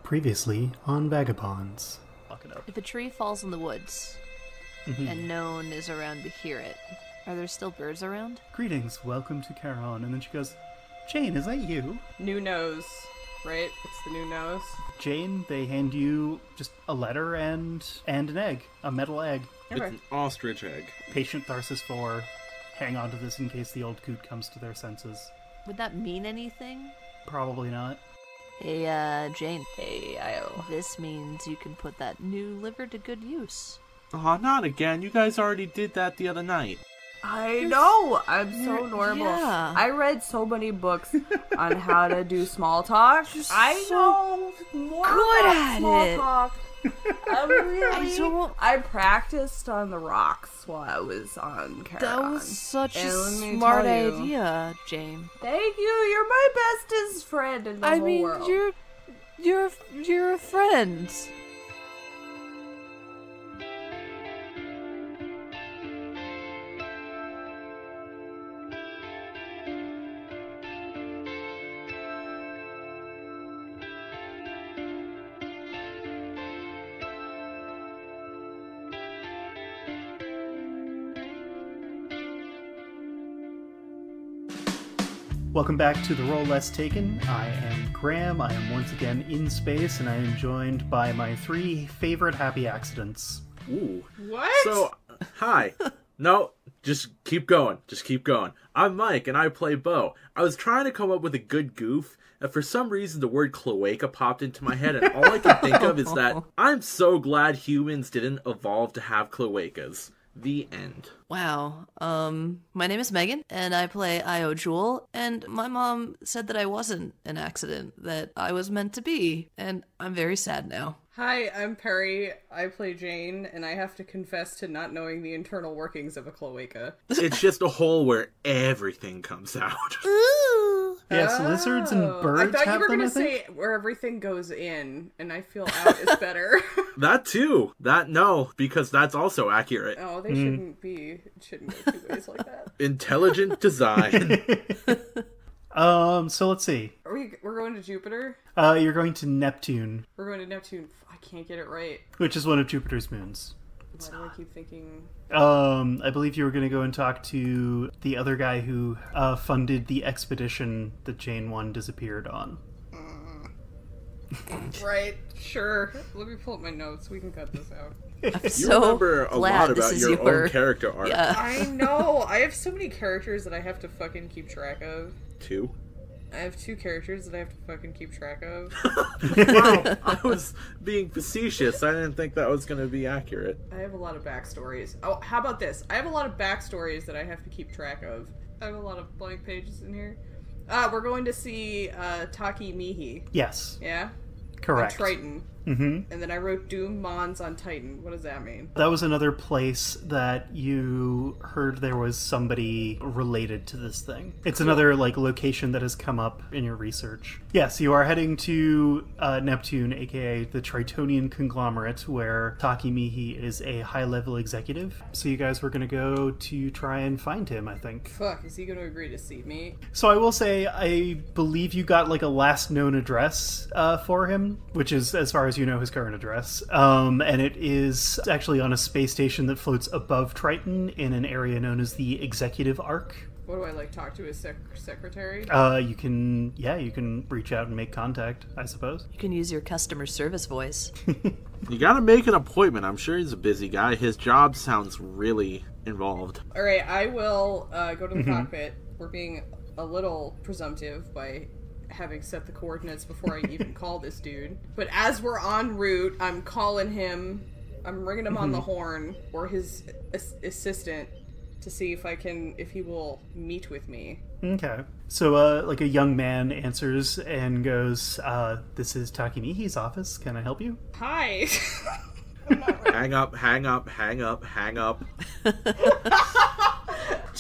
Previously on Vagabonds. Lock it up. If a tree falls in the woods, and no one is around to hear it, are there still birds around? Greetings, welcome to Caron. And then she goes, Jane, is that you? New nose, right? It's the new nose. Jane, they hand you just a letter and an egg, a metal egg. Okay. It's an ostrich egg. Patient Tharsis 4, hang on to this in case the old coot comes to their senses. Would that mean anything? Probably not. Hey, Jane. Hey, Io. This means you can put that new liver to good use. Aw, not again. You guys already did that the other night. I know! I'm so normal. Yeah. I read so many books on how to do small talk. I know more good about at small it. talk. I practiced on the rocks while I was on Caron. That was such a And let me smart tell you- idea, Jane. Thank you. You're my bestest friend in the whole world. you're a friend. Welcome back to The Roll Less Taken. I am Graham. I am once again in space, and I am joined by my three favorite happy accidents. Ooh. What? So, hi. No, just keep going. Just keep going. I'm Mike, and I play Bo. I was trying to come up with a good goof, and for some reason the word cloaca popped into my head, and all I can think of is that I'm so glad humans didn't evolve to have cloacas. The end. Wow. My name is Megan, and I play Io Jewel, and my mom said that I wasn't an accident, that I was meant to be, and I'm very sad now. Hi, I'm Perry. I play Jane, and I have to confess to not knowing the internal workings of a cloaca. It's just a hole where everything comes out. Yes, lizards and birds I thought have you were them, going I to think? say where everything goes in, and I feel out is better. That too. No, because that's also accurate. Oh, they shouldn't be. It shouldn't go two ways like that. Intelligent design. So let's see. We're going to Jupiter? You're going to Neptune, We're going to Neptune. I can't get it right. which is one of Jupiter's moons. Why do I keep thinking... I believe you were going to go and talk to the other guy who funded the expedition that Jane 1 disappeared on. Right, sure. Let me pull up my notes. We can cut this out. I'm You so remember a glad lot this about is your own character arc. Yeah. I know. I have so many characters that I have to fucking keep track of. Too. I have 2 characters that I have to fucking keep track of. Wow, I was being facetious. I didn't think that was going to be accurate. I have a lot of backstories. Oh, how about this? I have a lot of backstories that I have to keep track of. I have a lot of blank pages in here. We're going to see Taki Mihi. Yes, Yeah? correct. On Triton. Mm-hmm. And then I wrote Doom Mons on Titan. What does that mean? That was another place that you heard there was somebody related to this thing. It's another location that has come up in your research. Yes, you are heading to Neptune, aka the Tritonian conglomerate, where Taki Mihi is a high-level executive. So you guys were going to go to try and find him, I think. Fuck, is he going to agree to see me? So I will say, I believe you got a last known address for him, which is, as far as you know, his current address. And it is actually on a space station that floats above Triton in an area known as the Executive Arc. What do I, talk to his secretary? You can reach out and make contact, I suppose. You can use your customer service voice. You got to make an appointment. I'm sure he's a busy guy. His job sounds really involved. Alright, I will go to the cockpit. We're being a little presumptive by having set the coordinates before I even call this dude. But as we're en route, I'm calling him, I'm ringing him on the horn, or his assistant, to see if he will meet with me. Okay. So, a young man answers and goes, this is Takemihi's office. Can I help you? Hi! Hang up, hang up, hang up, hang up.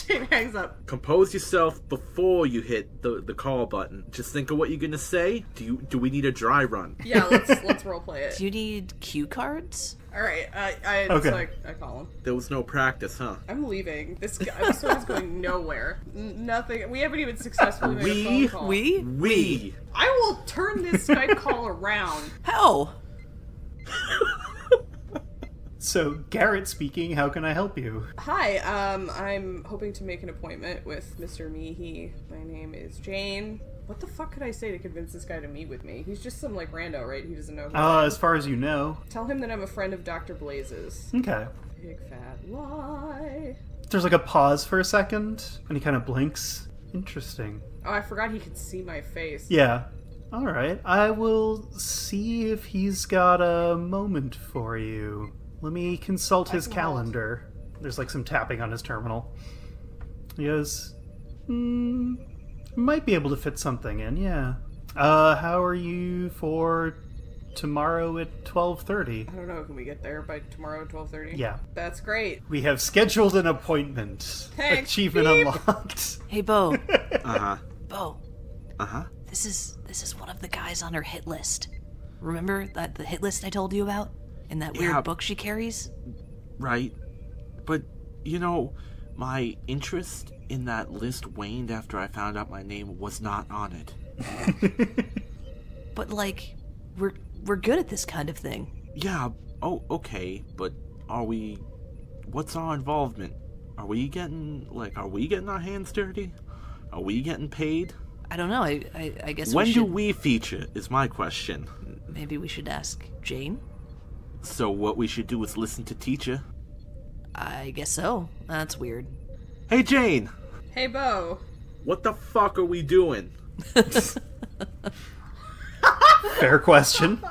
Jane hangs up. Compose yourself before you hit the call button. Just think of what you're gonna say. Do we need a dry run? Yeah, let's roleplay it. Do you need cue cards? All right, Okay. so I call him. There was no practice, huh? I'm leaving. This episode is going nowhere. Nothing. We haven't even successfully made a phone call. We. I will turn this Skype call around. How? So, Garrett speaking, how can I help you? Hi, I'm hoping to make an appointment with Mr. Meehee. My name is Jane. What the fuck could I say to convince this guy to meet with me? He's just some, like, rando, right? He doesn't know who I am. As far as you know. Tell him that I'm a friend of Dr. Blaze's. Okay. Big fat lie. There's like a pause for a second, and he kind of blinks. Interesting. Oh, I forgot he could see my face. Yeah. Alright, I will see if he's got a moment for you. Let me consult his can calendar. There's like some tapping on his terminal. He goes, might be able to fit something in, yeah. How are you for tomorrow at 12:30? I don't know, can we get there by tomorrow at 12:30? Yeah. That's great. We have scheduled an appointment. Thanks, Achievement beep. unlocked. Hey, Bo. Uh-huh. Bo. Uh-huh. This is one of the guys on her hit list. Remember the hit list I told you about? In that Yeah. weird book she carries? Right. But, you know, my interest in that list waned after I found out my name was not on it. But, like, we're good at this kind of thing. Yeah, oh, okay, but what's our involvement? Are we getting our hands dirty? Are we getting paid? I don't know, I guess When we do should... we feature, is my question. Maybe we should ask Jane? So what we should do is listen to teacher. I guess so. That's weird. Hey, Jane! Hey, Bo. What the fuck are we doing? Fair question.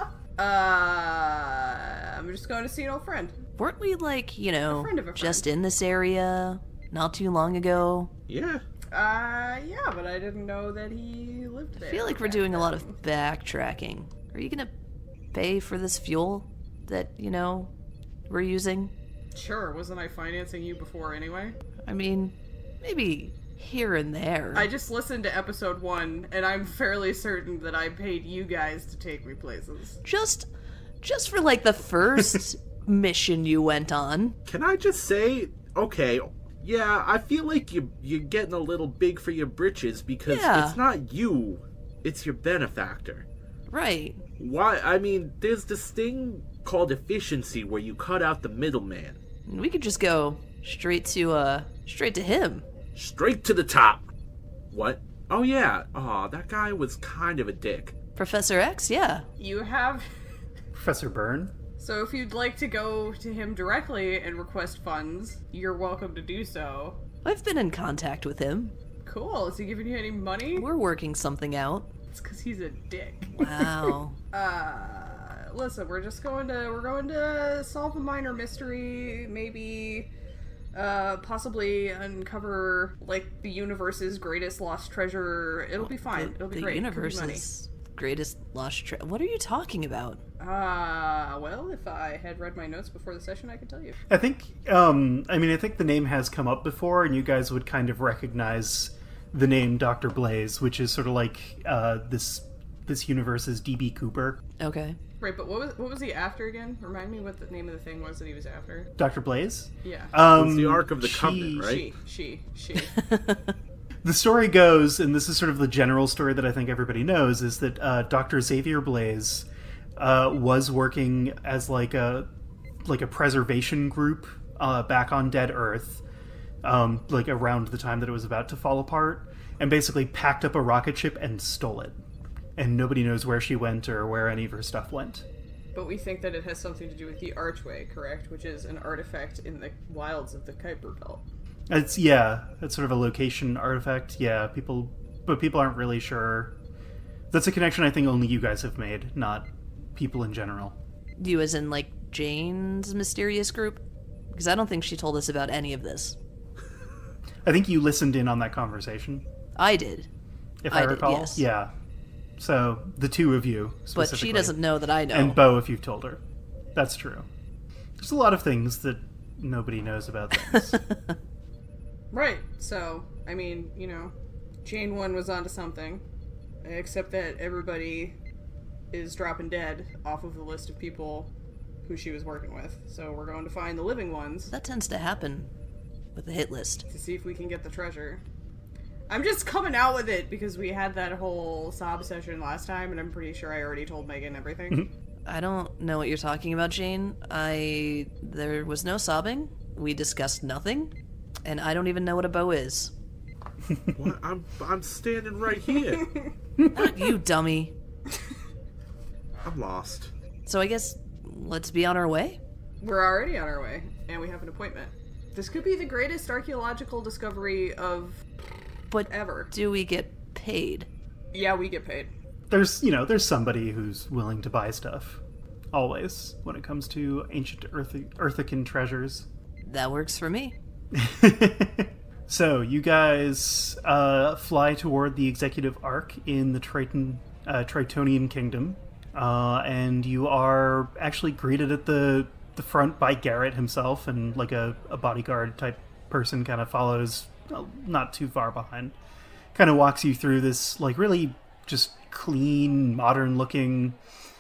I'm just going to see an old friend. Weren't we, like, you know, friend of a friend. just in this area not too long ago? Yeah. Yeah, but I didn't know that he lived there. I feel like we're doing a lot of backtracking. Are you gonna pay for this fuel that, you know, we're using? Sure, wasn't I financing you before anyway? I mean, maybe here and there. I just listened to episode 1, and I'm fairly certain that I paid you guys to take me places. Just for, like, the first mission you went on. Can I just say, okay, yeah, I feel like you're getting a little big for your britches because Yeah. it's not you, it's your benefactor. Right. Why? I mean, there's this thing called efficiency where you cut out the middleman. We could just go straight to him. Straight to the top. What? Oh yeah. Aw, that guy was kind of a dick. Professor X, yeah. You have... Professor Byrne? So if you'd like to go to him directly and request funds, you're welcome to do so. I've been in contact with him. Cool, is he giving you any money? We're working something out. It's because he's a dick. Wow. Listen, we're going to solve a minor mystery, maybe possibly uncover like the universe's greatest lost treasure. It'll be fine. It'll be The great. Could be money. universe's greatest lost treasure. What are you talking about? Well, if I had read my notes before the session, I could tell you. I think, I think the name has come up before, and you guys would kind of recognize the name Dr. Blaze, which is sort of like this universe's D.B. Cooper. Okay. Right, but what was he after again? Remind me what the name of the thing was that he was after. Dr. Blaze? Yeah. It's the Ark of the Covenant, right? She. The story goes, and this is sort of the general story that I think everybody knows, is that Dr. Xavier Blaze was working as like a preservation group back on Dead Earth, like around the time that it was about to fall apart, and basically packed up a rocket ship and stole it. And nobody knows where she went or where any of her stuff went. But we think that it has something to do with the Archway, correct? Which is an artifact in the wilds of the Kuiper Belt. It's sort of a location artifact. Yeah, people aren't really sure. That's a connection I think only you guys have made, not people in general. You as in, like, Jane's mysterious group? Because I don't think she told us about any of this. I think you listened in on that conversation. I did. If I recall. Yes. Yeah. So, the two of you, But specifically. she doesn't know that I know. And Bo, if you've told her. That's true. There's a lot of things that nobody knows about things. Right. So, I mean, Jane 1 was onto something. Except that everybody is dropping dead off of the list of people who she was working with. So we're going to find the living ones That tends to happen with the hit list. to see if we can get the treasure. I'm just coming out with it because we had that whole sob session last time, and I'm pretty sure I already told Megan everything. I don't know what you're talking about, Jane. There was no sobbing. We discussed nothing. And I don't even know what a bow is. What? I'm standing right here. Not you, dummy. I'm lost. So I guess let's be on our way? We're already on our way, and we have an appointment. This could be the greatest archaeological discovery of But ever. do we get paid? Yeah, we get paid. There's somebody who's willing to buy stuff. Always, when it comes to ancient Earthican treasures. That works for me. So, you guys fly toward the Executive Arc in the Tritonian Kingdom, and you are actually greeted at the front by Garrett himself, and like a bodyguard type person kind of follows not too far behind. Kind of walks you through this like really just clean, modern looking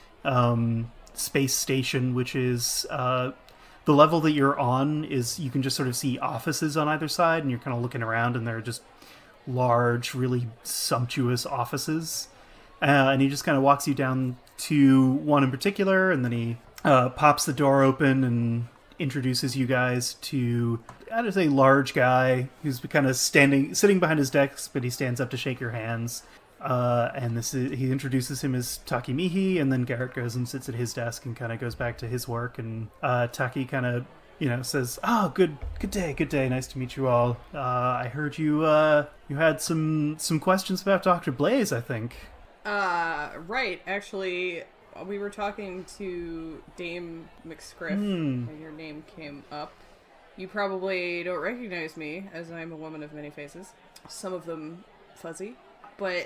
space station, which is the level that you're on is you can just sort of see offices on either side, and you're kind of looking around, and they're just large, really sumptuous offices. And he just kind of walks you down to one in particular, and then he pops the door open and introduces you guys to, I'd say, large guy who's kind of sitting behind his desk, but he stands up to shake your hands. And he introduces him as Taki Mihi, and then Garrett goes and sits at his desk and kind of goes back to his work, and Taki kind of, says, "Oh, good day, nice to meet you all. I heard you had some questions about Dr. Blaze, I think." Right, actually, we were talking to Dame McScriff, and your name came up. You probably don't recognize me, as I'm a woman of many faces. Some of them fuzzy, but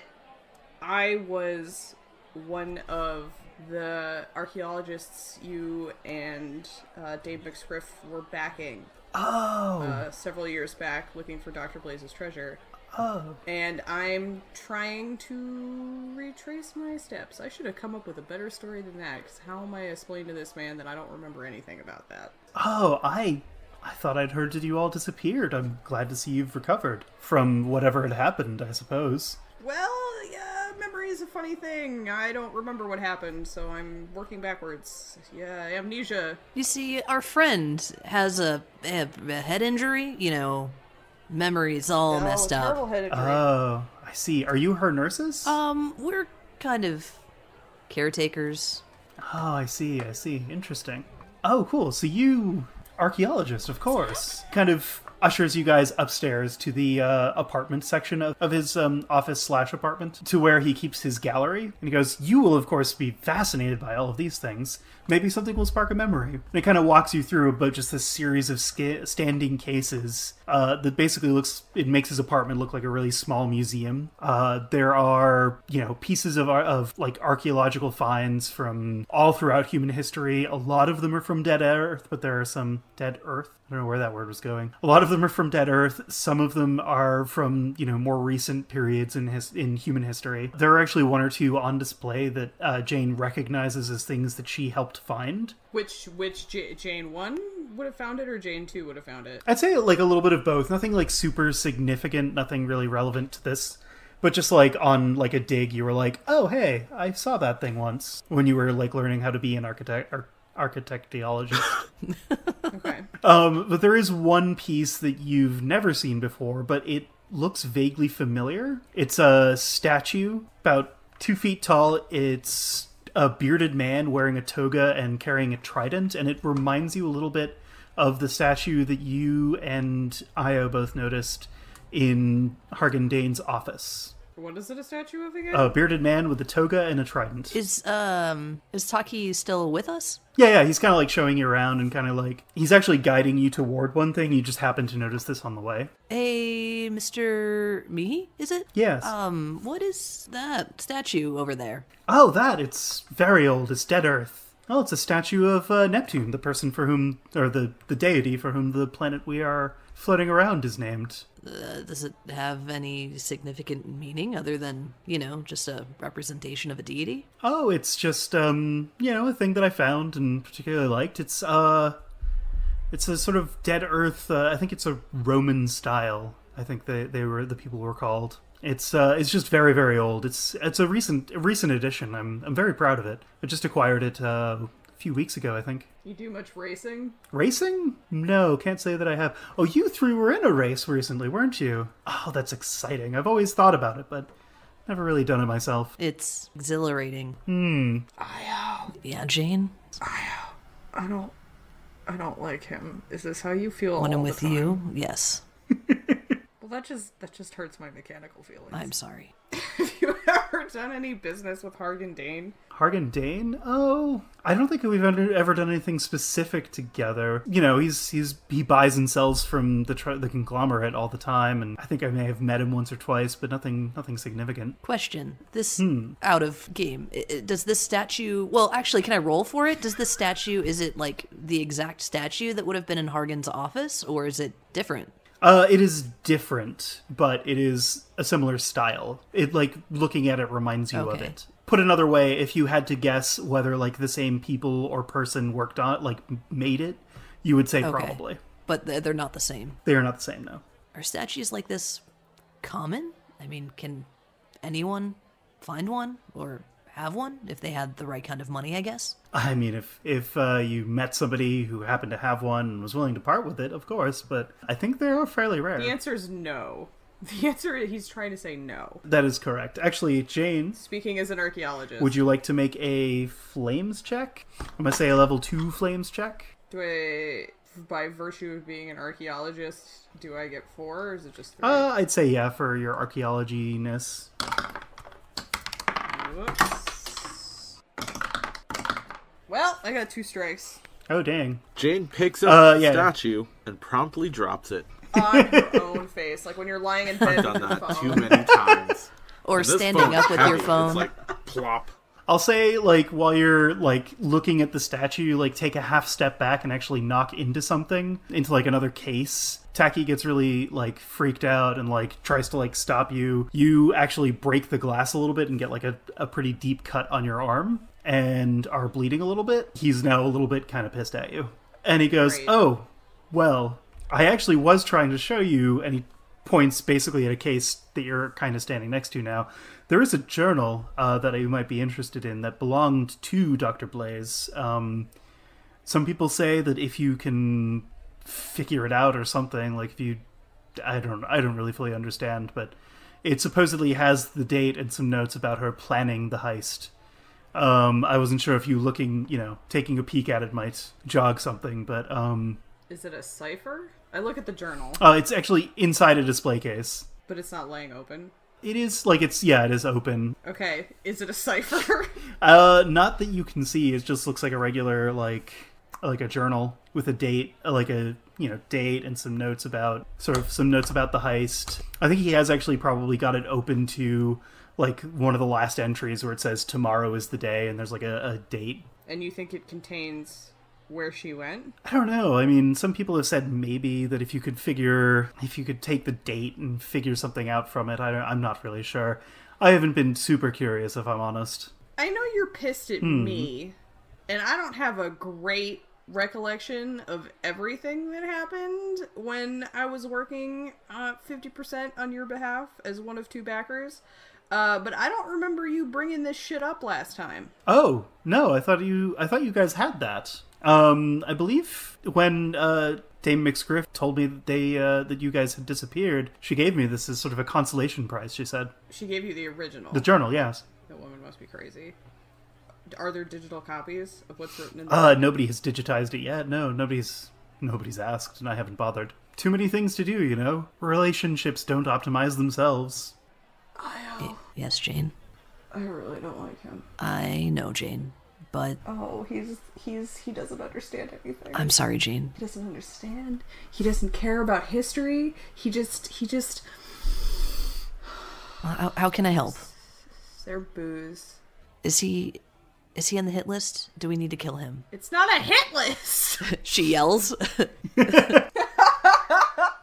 I was one of the archaeologists you and Dave McScriff were backing several years back, looking for Dr. Blaze's treasure. Oh. And I'm trying to retrace my steps. I should have come up with a better story than that, because how am I explaining to this man that I don't remember anything about that? Oh, I thought I'd heard that you all disappeared. I'm glad to see you've recovered from whatever had happened, I suppose. Well, yeah, memory is a funny thing. I don't remember what happened, so I'm working backwards. Yeah, amnesia. You see, our friend has a head injury. Memory's all messed up. Terrible head injury. Oh, I see. Are you her nurses? We're kind of caretakers. Oh, I see. Interesting. Oh, cool. So you, archaeologist, of course, kind of ushers you guys upstairs to the apartment section of his office/apartment, to where he keeps his gallery. And he goes, "You will, of course, be fascinated by all of these things. Maybe something will spark a memory." And it kind of walks you through about just this series of standing cases that basically makes his apartment look like a really small museum. There are, pieces of like archaeological finds from all throughout human history. A lot of them are from Dead Earth, but there are some Dead Earth. I don't know where that word was going. A lot of them are from Dead Earth. Some of them are from, more recent periods in human history. There are actually one or two on display that Jane recognizes as things that she helped find. Which Jane 1 would have found it, or Jane 2 would have found it? I'd say like a little bit of both. Nothing like super significant, nothing really relevant to this. But just like on like a dig, you were like, "Oh, hey, I saw that thing once," when you were like learning how to be an architectologist. Okay. But there is one piece that you've never seen before, but it looks vaguely familiar. It's a statue about 2 feet tall. It's a bearded man wearing a toga and carrying a trident, and it reminds you a little bit of the statue that you and Io both noticed in Hargan Dane's office. What is it a statue of again? A bearded man with a toga and a trident. Is Taki still with us? Yeah, he's kind of like showing you around, and kind of like he's actually guiding you toward one thing. You just happen to notice this on the way. Hey, Mr. Mihi, is it? Yes. What is that statue over there? Oh, it's very old. It's Dead Earth. Oh, it's a statue of Neptune, the person for whom, or the deity for whom the planet we are floating around is named. Does it have any significant meaning other than, just a representation of a deity? Oh, it's just, a thing that I found and particularly liked. It's a sort of Dead Earth, I think it's a Roman style. I think the people were called. It's just very, very old. It's a recent addition. I'm very proud of it. I just acquired it a few weeks ago, I think. You do much racing? Racing? No, can't say that I have. Oh, you three were in a race recently, weren't you? Oh, that's exciting. I've always thought about it, but never really done it myself. It's exhilarating. Io. Yeah, Jane? I don't like him. Is this how you feel When all I'm the with time? you? Yes. Well, that just hurts my mechanical feelings. I'm sorry. Have you ever done any business with Hargan Dane? Hargan Dane? Oh, I don't think we've ever done anything specific together. He buys and sells from the conglomerate all the time, and I think I may have met him once or twice, but nothing significant. Question. This out of game. Does this statue... Well, actually, can I roll for it? Does this statue... Is it like the exact statue that would have been in Hargan's office, or is it different? It is different, but it is a similar style. It, looking at it reminds you of it. Put another way, if you had to guess whether, the same people or person worked on made it, you would say probably. But they're not the same. They are not the same, no. Are statues like this common? I mean, can anyone find one or have one if they had the right kind of money, I guess? I mean, if you met somebody who happened to have one and was willing to part with it, of course, but I think they are fairly rare. The answer is no. The answer is he's trying to say no. That is correct. Actually, Jane... Speaking as an archaeologist. Would you like to make a flames check? I'm going to say a level 2 flames check. Do I, by virtue of being an archaeologist, do I get 4 or is it just 3? I'd say yeah, for your archaeology-ness. Whoops. Well, I got 2 strikes. Oh, dang. Jane picks up the yeah. statue and promptly drops it. On her own face. Like when you're lying in bed I've done with the that phone. too many times. Or And this standing phone's up with your heavy. phone. It's like plop. I'll say, while you're, looking at the statue, you, take a half step back and actually knock into something, into, another case. Taki gets really, freaked out and, tries to, stop you. You actually break the glass a little bit and get, a pretty deep cut on your arm and are bleeding a little bit. He's now a little bit kind of pissed at you. And he goes, Great. Oh, well, I actually was trying to show you, and he points basically at a case that you're kind of standing next to now. There is a journal that you might be interested in that belonged to Dr. Blaze. Some people say that if you can figure it out or something, if you... I don't really fully understand, but it supposedly has the date and some notes about her planning the heist. I wasn't sure if you taking a peek at it might jog something, but... Is it a cipher? I look at the journal, It's actually inside a display case. but it's not laying open. It is, it is open. Okay, is it a cipher? Not that you can see, it just looks like a regular, a journal with a date, date and some notes about the heist. I think he has actually probably got it open to, one of the last entries where it says tomorrow is the day, and there's, a date. And you think it contains where she went? I don't know. I mean, some people have said maybe that if you could take the date and figure something out from it. I'm not really sure. I haven't been super curious, if I'm honest. I know you're pissed at me, and I don't have a great recollection of everything that happened when I was working 50% on your behalf as one of 2 backers. But I don't remember you bringing this shit up last time. Oh, no, I thought you guys had that. I believe when Dame McScriff told me that that you guys had disappeared, she gave me this as sort of a consolation prize, she said. She gave you the original. The journal, yes. That woman must be crazy. Are there digital copies of what's written in the Nobody has digitized it yet. No, nobody's asked, and I haven't bothered. Too many things to do, Relationships don't optimize themselves. Yes, Jane. I really don't like him. I know, Jane, but... Oh, he doesn't understand anything. I'm sorry, Jane. He doesn't understand. He doesn't care about history. He just... How can I help? They're booze. Is he on the hit list? Do we need to kill him? It's not a hit list! She yells.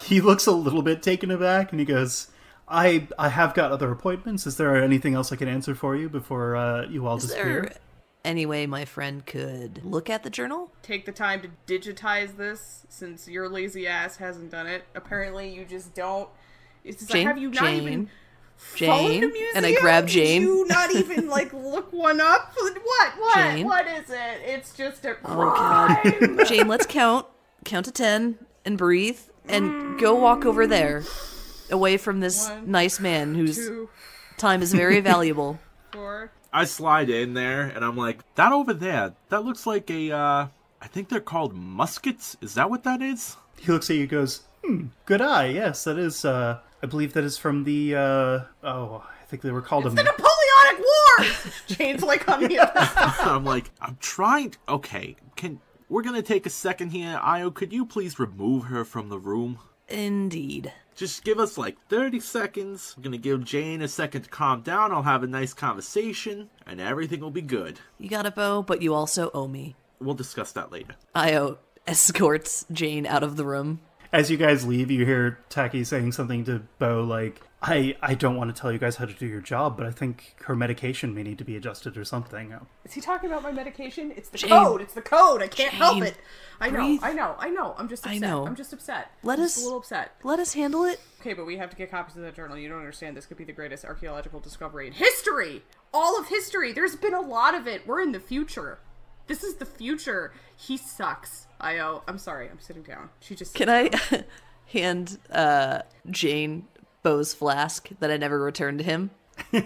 He looks a little bit taken aback, and he goes, I have got other appointments. Is there anything else I can answer for you before you all disappear? There any way my friend could look at the journal? Take the time to digitize this, since your lazy ass hasn't done it. Apparently, you just don't. It's just Jane, like, have you not even Jane, phoned the museum? and I grab Jane. Did you not even look one up? What? Jane? What is it? It's just a Oh crime. God, Jane, let's count to 10 and breathe and go walk over there, away from this 1, nice man whose 2, time is very valuable. 4. I slide in there, and I'm like, that over there, that looks like I think they're called muskets. Is that what that is? He looks at you and goes, good eye. Yes, that is, I believe that is from the, I think they were called The Napoleonic Wars! Jane's on the other side. I'm like, okay, we're gonna take a second here. Io, could you please remove her from the room? Indeed. Just give us 30 seconds. I'm gonna give Jane a second to calm down. I'll have a nice conversation, and everything will be good. You got it, Bo, but you also owe me. We'll discuss that later. Io escorts Jane out of the room. As you guys leave, you hear Taki saying something to Bo like, I don't want to tell you guys how to do your job, but I think her medication may need to be adjusted or something. Is he talking about my medication? It's the Jane. code. It's the code. I can't help Jane, it. I know. breathe. I know. I'm just upset. I know. I'm just upset. Let I'm us- just a little upset. Let us handle it. Okay, but we have to get copies of that journal. You don't understand. This could be the greatest archaeological discovery in history. All of history. There's been a lot of it. We're in the future. This is the future. He sucks. I'm sorry. I'm sitting down. She just. Can I hand Jane Bo's flask that I never returned to him?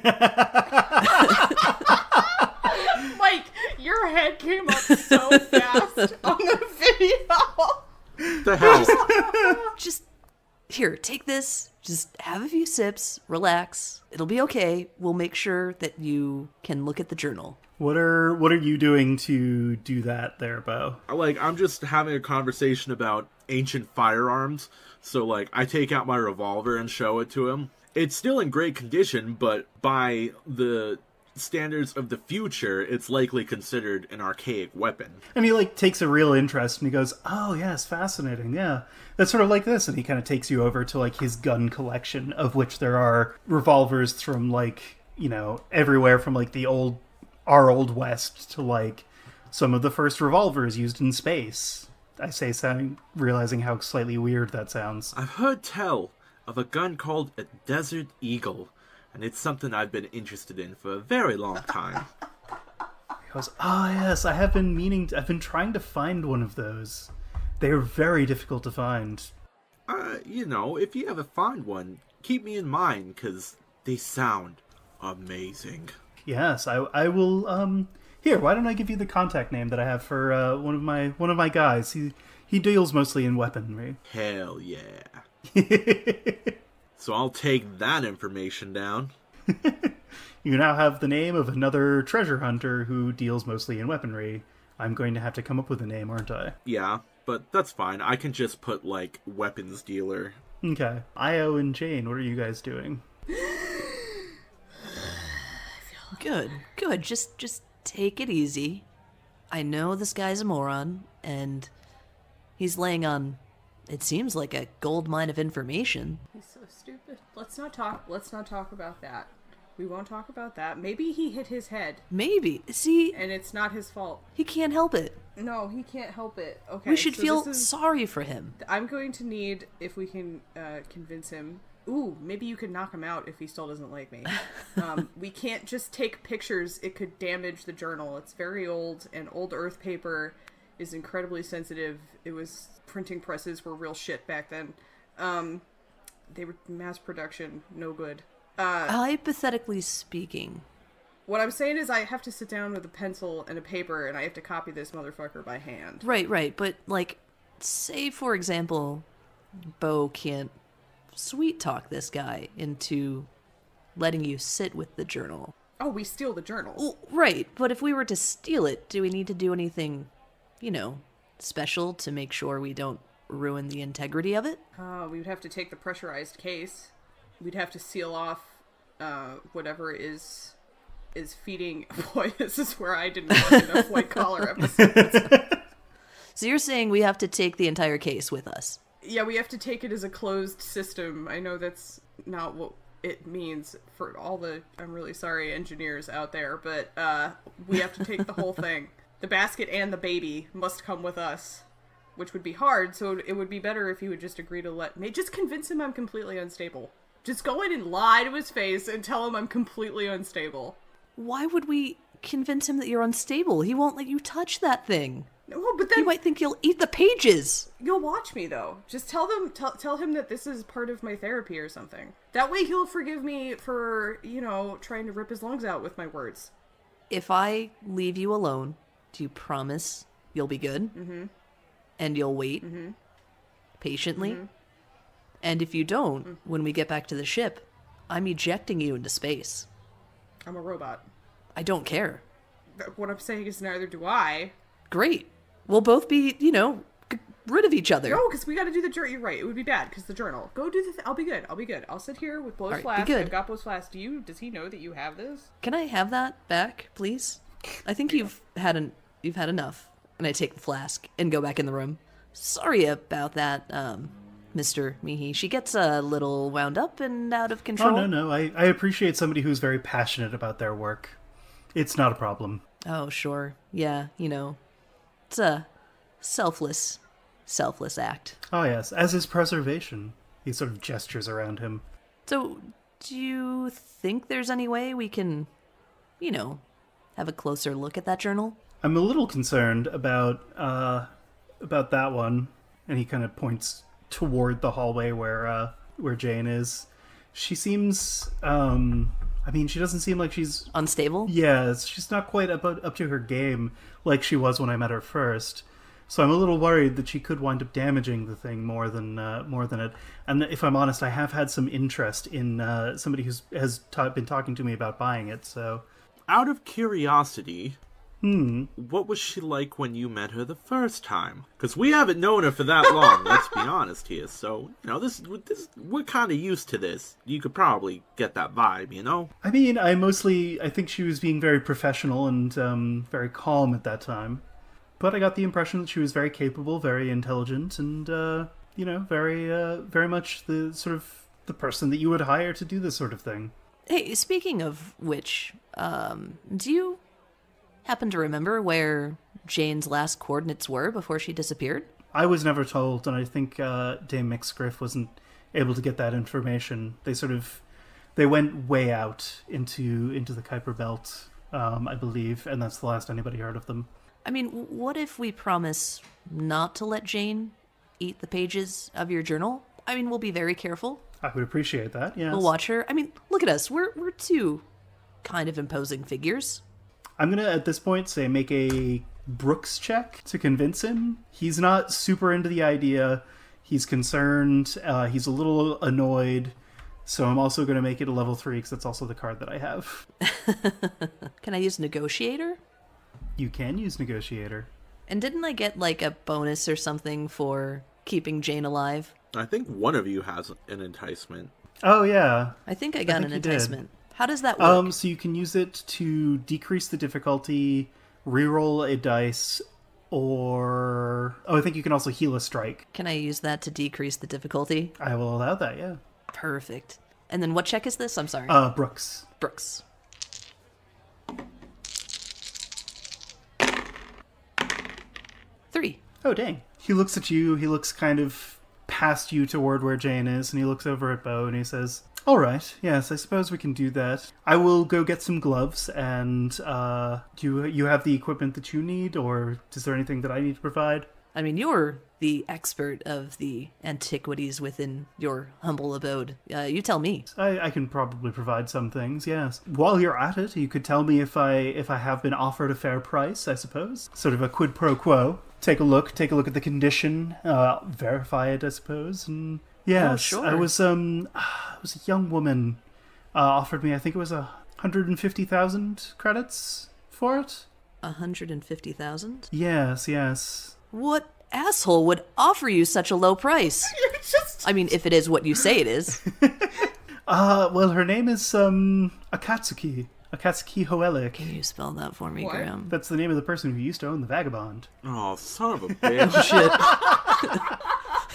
Mike, your head came up so fast on the video. The hell? Just here, take this. Just have a few sips, relax. It'll be okay. We'll make sure that you can look at the journal. What are you doing to do that there, Bo? I'm just having a conversation about ancient firearms. So, I take out my revolver and show it to him. It's still in great condition, but by the standards of the future, it's likely considered an archaic weapon. And he takes a real interest and he goes, oh yes, fascinating, yeah. That's sort of like this, and he kind of takes you over to his gun collection, of which there are revolvers from everywhere from our old west to some of the first revolvers used in space. I say sounding, realizing how slightly weird that sounds. I've heard tell of a gun called a Desert Eagle, and it's something I've been interested in for a very long time. He goes, oh yes, I've been trying to find one of those. They're very difficult to find. If you ever find one, keep me in mind, because they sound amazing. Yes, I will, here, why don't I give you the contact name that I have for, one of my guys. He deals mostly in weaponry. Hell yeah. So I'll take that information down. You now have the name of another treasure hunter who deals mostly in weaponry. I'm going to have to come up with a name, aren't I? Yeah, but that's fine. I can just put, weapons dealer. Okay. Io and Jane, what are you guys doing? Good. Just take it easy. I know this guy's a moron, and he's laying on, it seems like a gold mine of information. He's so stupid. Let's not talk about that. We won't talk about that. Maybe he hit his head. Maybe. See, And it's not his fault. he can't help it. No, he can't help it. Okay. We should so feel this is- sorry for him. I'm going to need, if we can convince him. Ooh, maybe you could knock him out if he still doesn't like me. We can't just take pictures. It could damage the journal. It's very old, and old earth paper is incredibly sensitive. Printing presses were real shit back then. They were mass production, no good. Hypothetically speaking. What I'm saying is I have to sit down with a pencil and a paper, and I have to copy this motherfucker by hand. Right, but, say, for example, Bo can't sweet talk this guy into letting you sit with the journal. Oh, we steal the journal. Well, right, but if we were to steal it, do we need to do anything, special to make sure we don't ruin the integrity of it? We would have to take the pressurized case. We'd have to seal off whatever is feeding. Boy, this is where I didn't watch enough white collar episodes. So you're saying we have to take the entire case with us? Yeah, we have to take it as a closed system. I know that's not what it means for all the, I'm really sorry, engineers out there, but we have to take the whole thing. The basket and the baby must come with us, which would be hard, so it would be better if he would just agree to let me. Just convince him I'm completely unstable. Just go in and lie to his face and tell him I'm completely unstable. Why would we convince him that you're unstable? He won't let you touch that thing. No, but then He might think you'll eat the pages. you'll watch me though. Just tell him that this is part of my therapy or something. That way he'll forgive me for, trying to rip his lungs out with my words. If I leave you alone, do you promise you'll be good? Mm-hmm. And you'll wait patiently? Mm-hmm. And if you don't, when we get back to the ship, I'm ejecting you into space. I'm a robot. I don't care. What I'm saying is neither do I. Great. We'll both be, rid of each other. No, because we got to do the journal. You're right. It would be bad because the journal. Go do the. I'll be good. I'll be good. I'll sit here with Bo's All right, flask. be good. I've got Bo's flask. Does he know that you have this? Can I have that back, please? I think you've had enough. And I take the flask and go back in the room. Sorry about that, Mr. Mihi. She gets a little wound up and out of control. Oh, no. I appreciate somebody who's very passionate about their work. It's not a problem. Oh, sure. Yeah, it's a selfless act. Oh, yes. As is preservation. He sort of gestures around him. So, do you think there's any way we can, have a closer look at that journal? I'm a little concerned about that one. And he kind of points toward the hallway where Jane is. She seems... she doesn't seem like she's... Unstable? Yeah, she's not quite up to her game like she was when I met her first. So I'm a little worried that she could wind up damaging the thing more than it. And if I'm honest, I have had some interest in somebody who has been talking to me about buying it, so... Out of curiosity, what was she like when you met her the first time? Because we haven't known her for that long, let's be honest here. So, this we're kind of used to this. You could probably get that vibe, I mean, I think she was being very professional and very calm at that time. But I got the impression that she was very capable, very intelligent, and, very much the sort of the person that you would hire to do this sort of thing. Hey, speaking of which, do you happen to remember where Jane's last coordinates were before she disappeared? I was never told, and I think Dame Mixgriff wasn't able to get that information. They went way out into the Kuiper Belt, I believe, and that's the last anybody heard of them. I mean, what if we promise not to let Jane eat the pages of your journal? I mean, we'll be very careful. I would appreciate that, yes. We'll watch her. I mean, look at us. We're two kind of imposing figures. I'm going to, at this point, say make a Brooks check to convince him. He's not super into the idea. He's concerned. He's a little annoyed. So I'm also going to make it a level 3 because that's also the card that I have. Can I use Negotiator? You can use Negotiator. And didn't I get, a bonus or something for keeping Jane alive? I think one of you has an enticement. Oh, yeah. I think I got think an you did. enticement. How does that work? So you can use it to decrease the difficulty, reroll a dice, or... Oh, I think you can also heal a strike. Can I use that to decrease the difficulty? I will allow that, yeah. Perfect. And then what check is this? I'm sorry. Brooks. Brooks. Three. Oh, dang. He looks at you, he looks kind of past you toward where Jane is, and he looks over at Bo and he says, all right, yes, I suppose we can do that. I will go get some gloves, and do you have the equipment that you need, or is there anything that I need to provide? I mean, you're the expert of the antiquities within your humble abode. You tell me. I can probably provide some things, yes. While you're at it, you could tell me if I have been offered a fair price, I suppose. Sort of a quid pro quo. Take a look at the condition, verify it, I suppose, and yes, oh, sure. I was a young woman offered me, I think it was 150,000 credits for it. 150,000? Yes. What asshole would offer you such a low price? I mean, if it is what you say it is. Well, her name is Akatsuki Hoelik. Can you spell that for me, What? Graham? That's the name of the person who used to own the Vagabond. Oh, son of a bitch. Shit.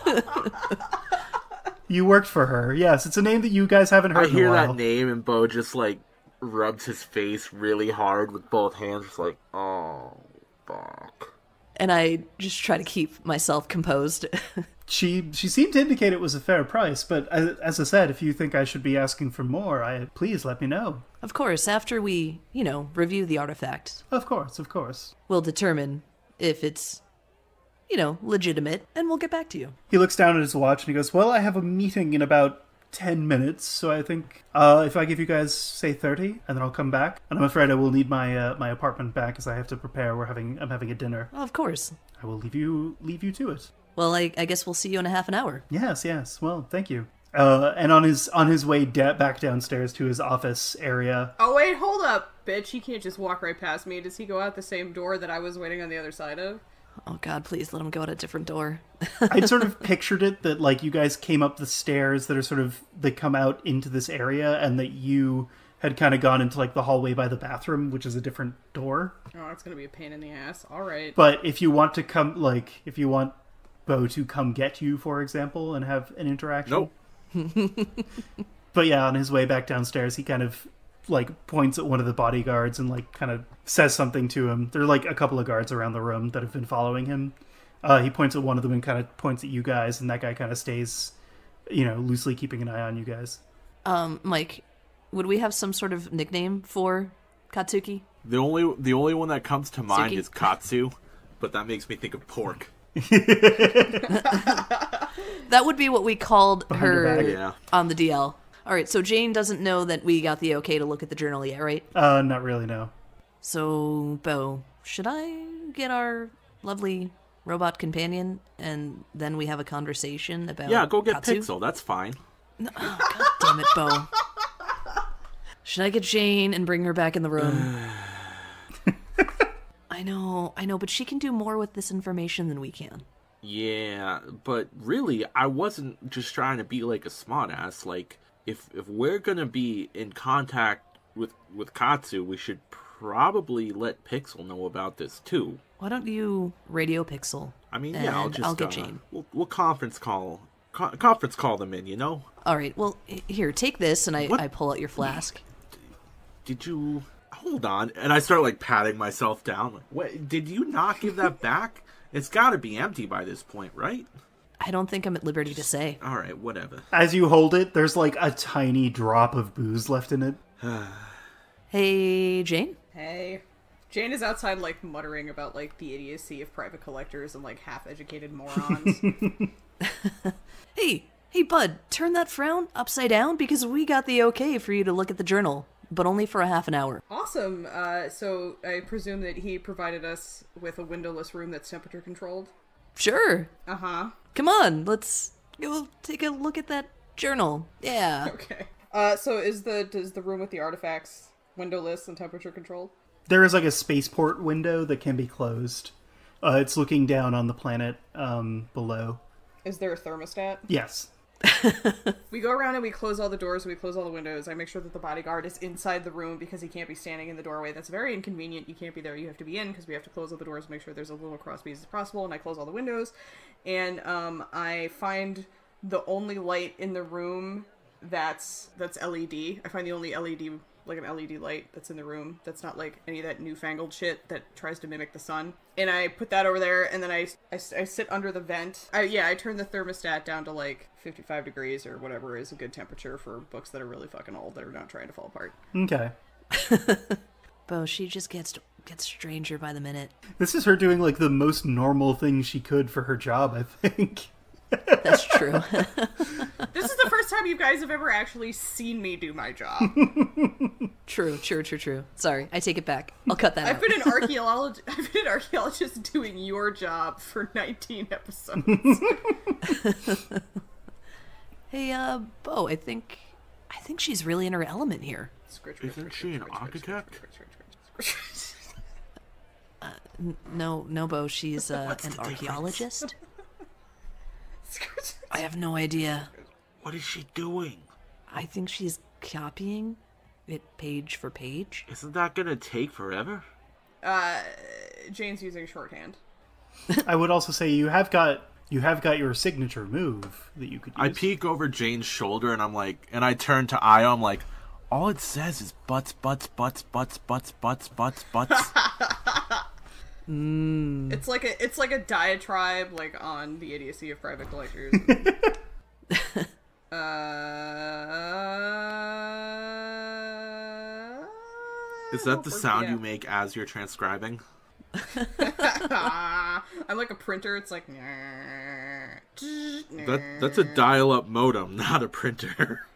You worked for her. Yes, it's a name that you guys haven't heard I hear in a while. that name, and Bo just, like, rubs his face really hard with both hands. Just like, oh, fuck. And I just try to keep myself composed. She seemed to indicate it was a fair price, but as I said, if you think I should be asking for more, please let me know. Of course, after we, review the artifact, Of course. we'll determine if it's, legitimate, and we'll get back to you. He looks down at his watch and he goes, well, I have a meeting in about 10 minutes, so I think if I give you guys, say, 30, and then I'll come back. And I'm afraid I will need my my apartment back as I have to prepare. I'm having a dinner. Of course. I will leave you to it. Well, I guess we'll see you in a half an hour. Yes. Well, thank you. And on his way back downstairs to his office area. Oh wait, hold up, bitch! He can't just walk right past me. Does he go out the same door that I was waiting on the other side of? Oh God, please let him go out a different door. I'd sort of pictured it that like you guys came up the stairs that are they come out into this area, and that you had kind of gone into like the hallway by the bathroom, which is a different door. Oh, it's gonna be a pain in the ass. All right. But if you want Bo to come get you, for example, and have an interaction. Nope. But yeah, on his way back downstairs, he kind of like points at one of the bodyguards and like kind of says something to him. There are like a couple of guards around the room that have been following him. He points at one of them and kind of points at you guys, and that guy kind of stays, loosely keeping an eye on you guys. Mike, would we have some sort of nickname for Katsuki? The only one that comes to mind Suki? is Katsu, but that makes me think of pork. That would be what we called Behind your her back. Yeah. on the DL. All right, so Jane doesn't know that we got the okay to look at the journal yet, right? Not really, no. So, Bo, should I get our lovely robot companion and then we have a conversation about Yeah, go get Katsu? Pixel. That's fine. Oh, God damn it, Bo. Should I get Jane and bring her back in the room? I know, but she can do more with this information than we can. Yeah, but really, I wasn't just trying to be like a smartass. Like, if we're gonna be in contact with Katsu, we should probably let Pixel know about this too. Why don't you radio Pixel? I mean, and yeah, I'll get Jane. We'll conference call them in. All right, well, here, take this, and What? I pull out your flask. Did you hold on? And I start like patting myself down. Like, what? Did you not give that back? It's got to be empty by this point, right? I don't think I'm at liberty to say. All right, whatever. As you hold it, there's like a tiny drop of booze left in it. Hey, Jane? Hey. Jane is outside, like, muttering about, like, the idiocy of private collectors and, like, half-educated morons. Hey, bud, turn that frown upside down because we got the okay for you to look at the journal, but only for a half an hour. Awesome. So I presume that he provided us with a windowless room that's temperature controlled? Sure. Uh-huh. Come on, let's go take a look at that journal. Yeah. Okay. So does the room with the artifacts windowless and temperature controlled? There is like a spaceport window that can be closed. It's looking down on the planet below. Is there a thermostat? Yes. We go around and we close all the doors, we close all the windows. I make sure that the bodyguard is inside the room because he can't be standing in the doorway. That's very inconvenient. You can't be there. You have to be in because we have to close all the doors, make sure there's as little cross speeds as possible, and I close all the windows. And I find the only light in the room that's LED. I find the only LED, like an LED light that's in the room that's not like any of that newfangled shit that tries to mimic the sun. And I put that over there, and then I sit under the vent. I turn the thermostat down to like 55 degrees or whatever is a good temperature for books that are really fucking old that are not trying to fall apart. Okay. Bo, she just gets stranger by the minute. This is her doing like the most normal thing she could for her job, I think. That's true. This is the first time you guys have ever actually seen me do my job. True. Sorry, I take it back. I'll cut that out. I've been an archaeologist doing your job for 19 episodes. Hey, Bo, I think she's really in her element here. Isn't she an architect? No, Bo, she's an archaeologist. I have no idea. What is she doing? I think she's copying it page for page. Isn't that gonna take forever? Jane's using shorthand. I would also say you have got You have got your signature move that you could use. I peek over Jane's shoulder and I'm like, and I turn to Io. I'm like, all it says is butts, butts, butts, butts, butts, butts, butts, butts. It's like a diatribe like on the idiocy of private collectors. Is that the sound you make as you're transcribing? I'm like a printer. It's like That's a dial-up modem, not a printer.